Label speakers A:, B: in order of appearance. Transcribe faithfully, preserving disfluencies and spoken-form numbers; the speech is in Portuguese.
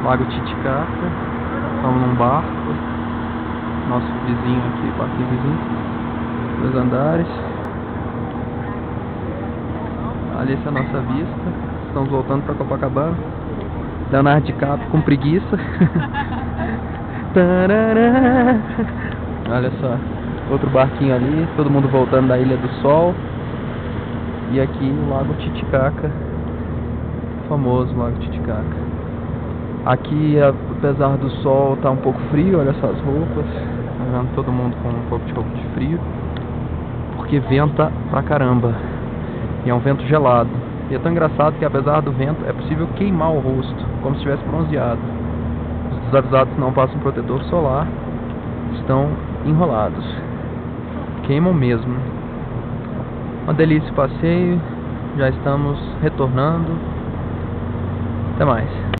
A: Lago Titicaca. Estamos num barco. Nosso vizinho aqui, barquinho vizinho. Dois andares. Ali essa é a nossa vista. Estamos voltando para Copacabana. Leonardo DiCaprio com preguiça. Olha só. Outro barquinho ali. Todo mundo voltando da Ilha do Sol. E aqui o Lago Titicaca. Famoso Lago Titicaca. Aqui, apesar do sol, tá um pouco frio. Olha só as roupas. Tá vendo todo mundo com um pouco de roupa de frio. Porque venta pra caramba. E é um vento gelado. E é tão engraçado que, apesar do vento, é possível queimar o rosto, como se estivesse bronzeado. Os desavisados que não passam protetor solar estão enrolados. Queimam mesmo. Uma delícia o passeio. Já estamos retornando. Até mais.